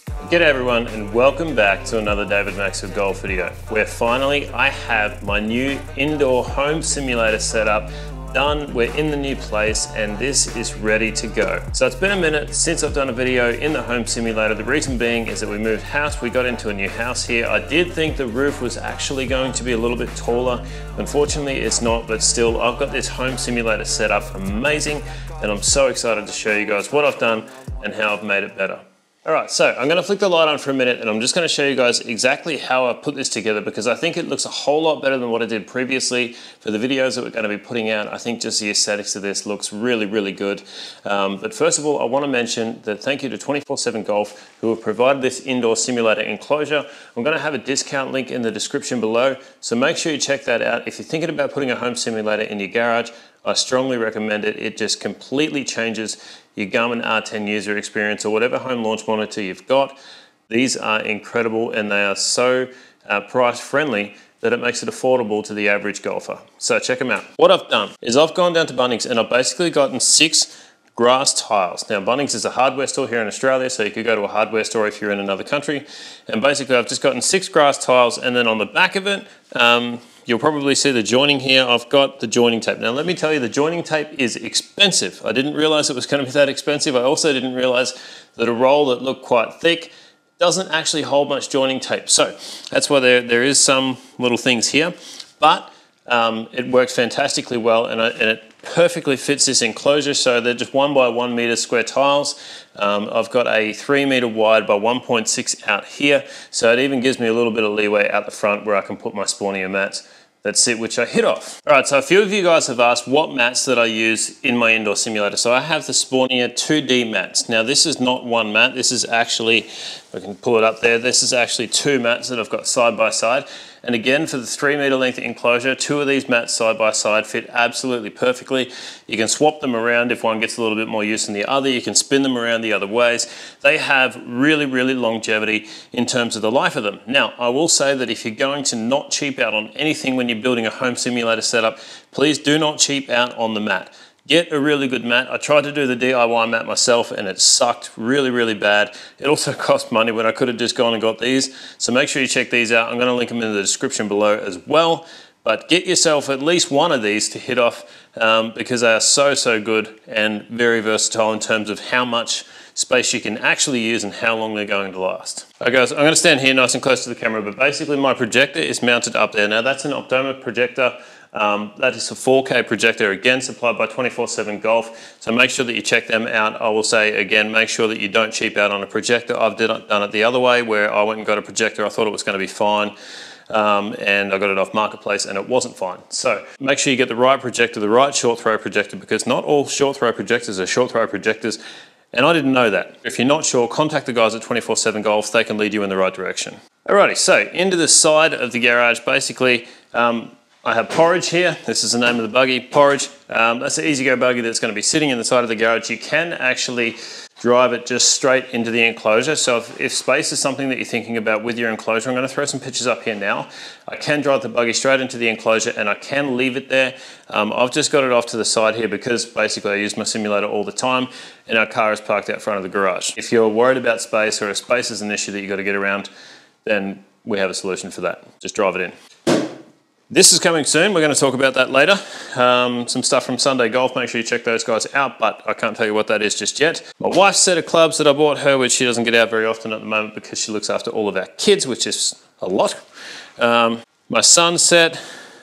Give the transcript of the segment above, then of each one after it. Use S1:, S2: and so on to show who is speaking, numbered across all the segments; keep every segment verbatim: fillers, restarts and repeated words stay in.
S1: G'day everyone and welcome back to another David Maxfield golf video, where finally I have my new indoor home simulator setup done. We're in the new place and this is ready to go. So it's been a minute since I've done a video in the home simulator. The reason being is that we moved house, we got into a new house here. I did think the roof was actually going to be a little bit taller. Unfortunately it's not, but still I've got this home simulator set up amazing and I'm so excited to show you guys what I've done and how I've made it better. All right, so I'm gonna flick the light on for a minute and I'm just gonna show you guys exactly how I put this together, because I think it looks a whole lot better than what I did previously. For the videos that we're gonna be putting out, I think just the aesthetics of this looks really, really good. Um, but first of all, I wanna mention that thank you to twenty-four seven golf who have provided this indoor simulator enclosure. I'm gonna have a discount link in the description below, so make sure you check that out. If you're thinking about putting a home simulator in your garage, I strongly recommend it. It just completely changes your Garmin R ten user experience or whatever home launch monitor you've got. These are incredible and they are so uh, price friendly that it makes it affordable to the average golfer. So check them out. What I've done is I've gone down to Bunnings and I've basically gotten six grass tiles. Now Bunnings is a hardware store here in Australia, so you could go to a hardware store if you're in another country. And basically I've just gotten six grass tiles, and then on the back of it, um, you'll probably see the joining here. I've got the joining tape. Now let me tell you, the joining tape is expensive. I didn't realize it was going to be that expensive. I also didn't realize that a roll that looked quite thick doesn't actually hold much joining tape. So that's why there, there is some little things here, but um, it works fantastically well, and, I, and it perfectly fits this enclosure. So they're just one by one meter square tiles. Um, I've got a three meter wide by one point six out here. So it even gives me a little bit of leeway out the front where I can put my spawnier mats. That's it, which I hit off. All right, so a few of you guys have asked what mats that I use in my indoor simulator. So I have the Spawnier two D mats. Now this is not one mat, this is actually, if I can pull it up there, this is actually two mats that I've got side by side. And again, for the three meter length enclosure, two of these mats side by side fit absolutely perfectly. You can swap them around if one gets a little bit more use than the other. You can spin them around the other ways. They have really, really longevity in terms of the life of them. Now, I will say that if you're going to not cheap out on anything when you're building a home simulator setup, please do not cheap out on the mat. Get a really good mat. I tried to do the D I Y mat myself and it sucked really, really bad. It also cost money when I could have just gone and got these. So make sure you check these out. I'm going to link them in the description below as well. But get yourself at least one of these to hit off um, because they are so, so good and very versatile in terms of how much space you can actually use and how long they're going to last. Okay guys, I'm going to stand here nice and close to the camera, but basically my projector is mounted up there. Now that's an Optoma projector. Um, that is a four K projector, again supplied by twenty-four seven golf, so make sure that you check them out. I will say again, make sure that you don't cheap out on a projector. I've did, done it the other way where I went and got a projector. I thought it was going to be fine. Um, and I got it off Marketplace and it wasn't fine. So make sure you get the right projector, the right short throw projector, because not all short throw projectors are short throw projectors. And I didn't know that. If you're not sure, contact the guys at twenty-four seven golf. They can lead you in the right direction. Alrighty, so into the side of the garage, basically, um, I have Porridge here. This is the name of the buggy, Porridge. Um, that's an easy-go buggy that's going to be sitting in the side of the garage. You can actually drive it just straight into the enclosure. So if, if space is something that you're thinking about with your enclosure, I'm going to throw some pictures up here now. I can drive the buggy straight into the enclosure and I can leave it there. Um, I've just got it off to the side here because basically I use my simulator all the time and our car is parked out front of the garage. If you're worried about space, or if space is an issue that you've got to get around, then we have a solution for that. Just drive it in. This is coming soon. We're going to talk about that later. Um, some stuff from Sunday Golf. Make sure you check those guys out, but I can't tell you what that is just yet. My wife's set of clubs that I bought her, which she doesn't get out very often at the moment because she looks after all of our kids, which is a lot. Um, my son's set,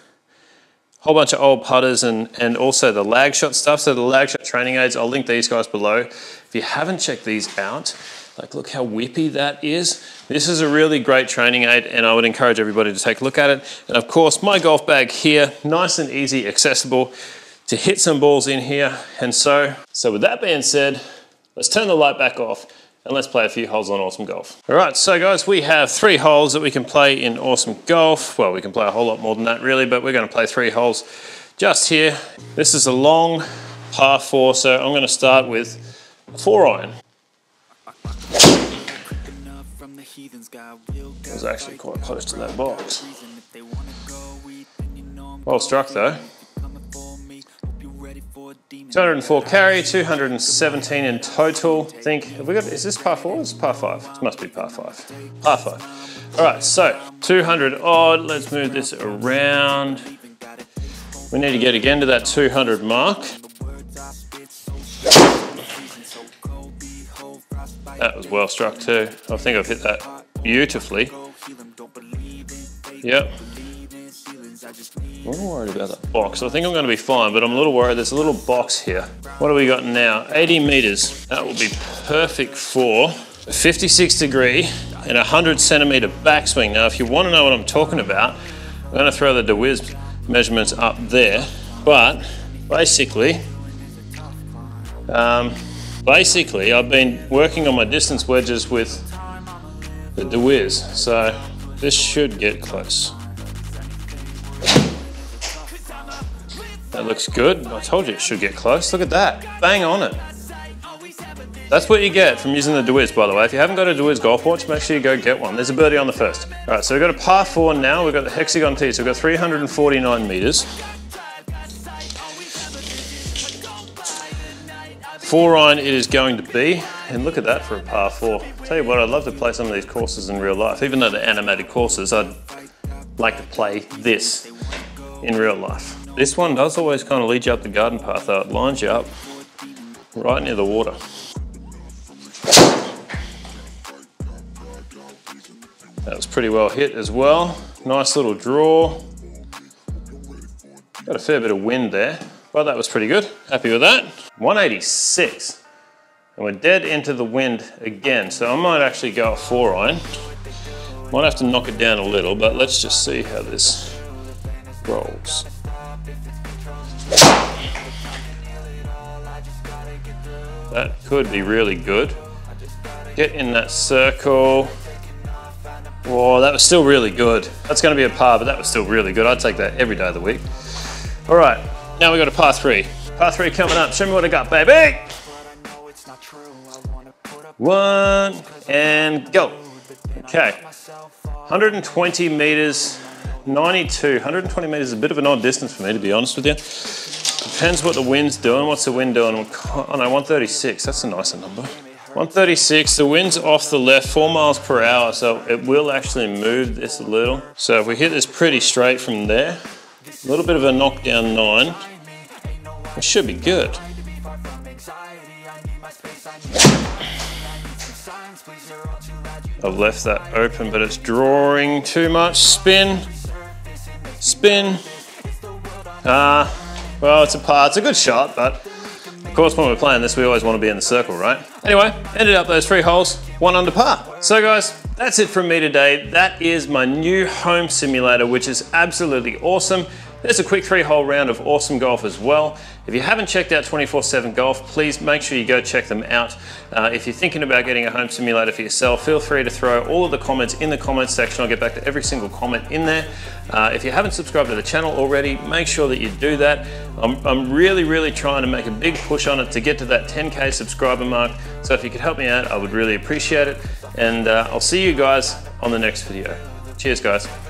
S1: whole bunch of old putters, and, and also the lag shot stuff. So the lag shot training aids, I'll link these guys below. If you haven't checked these out, like look how whippy that is. This is a really great training aid and I would encourage everybody to take a look at it. And of course my golf bag here, nice and easy, accessible to hit some balls in here. And so, so with that being said, let's turn the light back off and let's play a few holes on Awesome Golf. All right, so guys, we have three holes that we can play in Awesome Golf. Well, we can play a whole lot more than that really, but we're gonna play three holes just here. This is a long par four, so I'm gonna start with a four iron. It was actually quite close to that box. Well struck though. It's two hundred and four carry, two hundred and seventeen in total. I think, have we got, is this par four or is this par five? This must be par five. Par five. All right, so two hundred odd. Let's move this around. We need to get again to that two hundred mark. That was well struck too. I think I've hit that beautifully. Yep. I'm a little worried about that box. I think I'm going to be fine, but I'm a little worried. There's a little box here. What do we got now? eighty meters. That will be perfect for a fifty-six degree and a one hundred centimeter backswing. Now, if you want to know what I'm talking about, I'm going to throw the DeWiz measurements up there. But basically, um, basically, I've been working on my distance wedges with the DeWiz, so this should get close. That looks good. I told you it should get close. Look at that. Bang on it. That's what you get from using the DeWiz, by the way. If you haven't got a DeWiz golf watch, make sure you go get one. There's a birdie on the first. All right, so we've got a par four now. We've got the hexagon tee, so we've got three hundred and forty-nine meters. Four iron it is going to be, and look at that for a par four. Tell you what, I'd love to play some of these courses in real life. Even though they're animated courses, I'd like to play this in real life. This one does always kind of lead you up the garden path though. It lines you up right near the water. That was pretty well hit as well. Nice little draw. Got a fair bit of wind there, but that was pretty good. Happy with that. one eighty-six. And we're dead into the wind again. So I might actually go a four iron. Might have to knock it down a little, but let's just see how this rolls. That could be really good. Get in that circle. Whoa, that was still really good. That's going to be a par, but that was still really good. I'd take that every day of the week. All right, now we got a par three. Par three coming up. Show me what I got, baby. One and go. Okay, one hundred twenty meters, ninety-two. one hundred twenty meters is a bit of an odd distance for me, to be honest with you. Depends what the wind's doing. What's the wind doing? Oh no, one thirty-six. That's a nicer number. one thirty-six. The wind's off the left, four miles per hour, so it will actually move this a little. So if we hit this pretty straight from there, a little bit of a knockdown nine, it should be good. I've left that open, but it's drawing too much. Spin, spin. Ah, uh, well, it's a par. It's a good shot, but of course, when we're playing this, we always want to be in the circle, right? Anyway, ended up those three holes, one under par. So guys, that's it from me today. That is my new home simulator, which is absolutely awesome. There's a quick three hole round of awesome golf as well. If you haven't checked out twenty-four seven Golf, please make sure you go check them out. Uh, if you're thinking about getting a home simulator for yourself, feel free to throw all of the comments in the comments section. I'll get back to every single comment in there. Uh, if you haven't subscribed to the channel already, make sure that you do that. I'm, I'm really, really trying to make a big push on it to get to that ten K subscriber mark. So if you could help me out, I would really appreciate it. And uh, I'll see you guys on the next video. Cheers, guys.